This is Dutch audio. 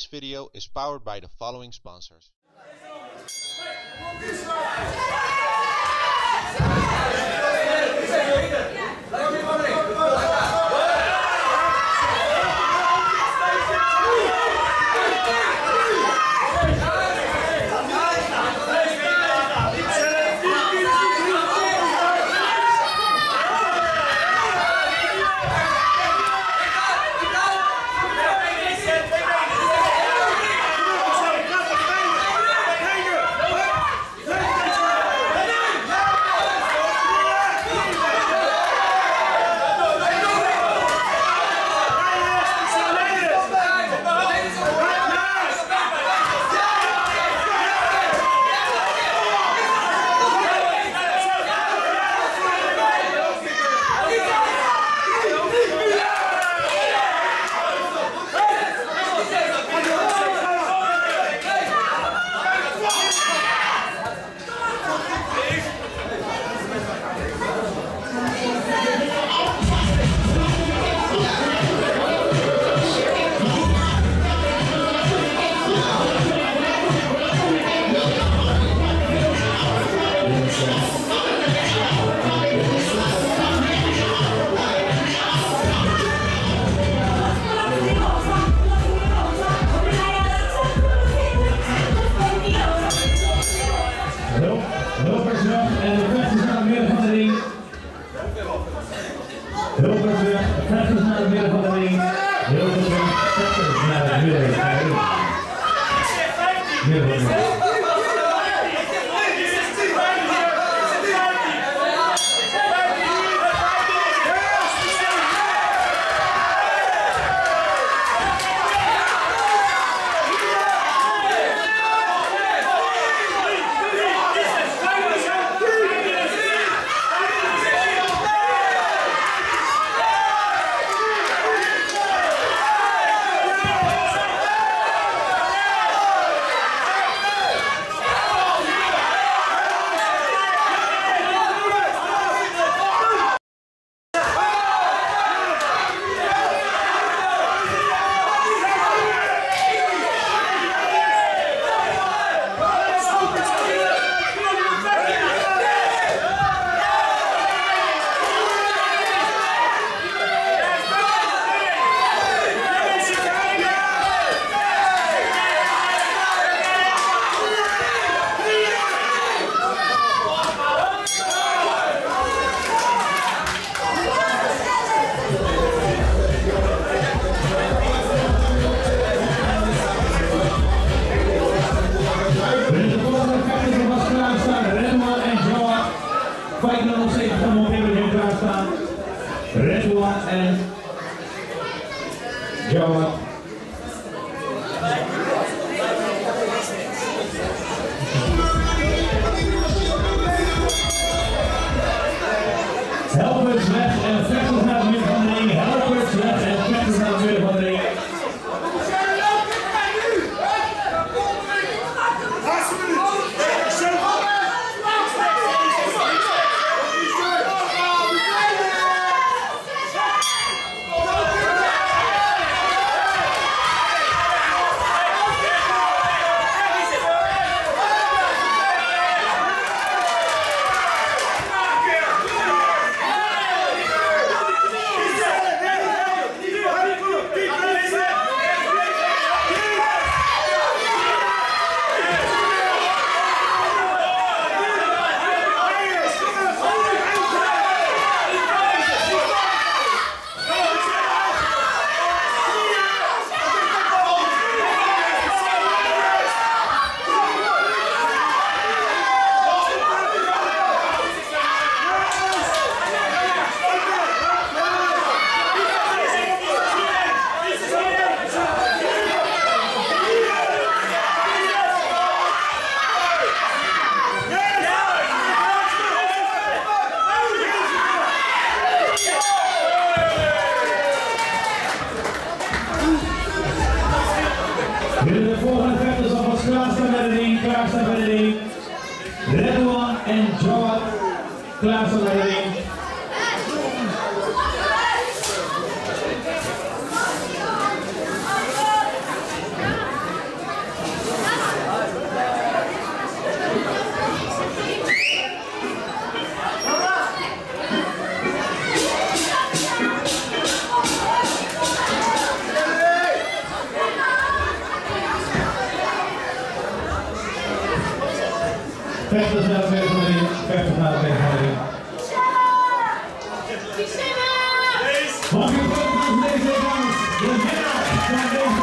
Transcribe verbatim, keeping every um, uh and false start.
This video is powered by the following sponsors. Redouan en Jawad. Helpers weg en vechters naar het midden van de ring. Helpers weg en vechters naar het midden van de ring. De volgende vechters alvast klaarstaan bij de ring, klaarstaan bij de ring. Redouan en Jawad, klaarstaan bij de ring. Vechters naar de weg van de ring. Vechters naar de weg van de ring. Mag je voor deze dames de winnaar van deze